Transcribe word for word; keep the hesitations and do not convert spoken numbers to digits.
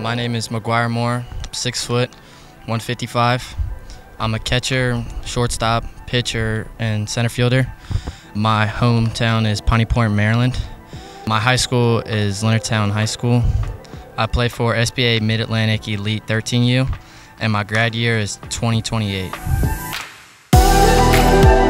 My name is MacGuire Moore, six foot, one fifty-five. I'm a catcher, shortstop, pitcher, and center fielder. My hometown is Piney, Maryland. My high school is Leonardtown High School. I play for S B A Mid-Atlantic Elite thirteen U, and my grad year is twenty twenty-eight.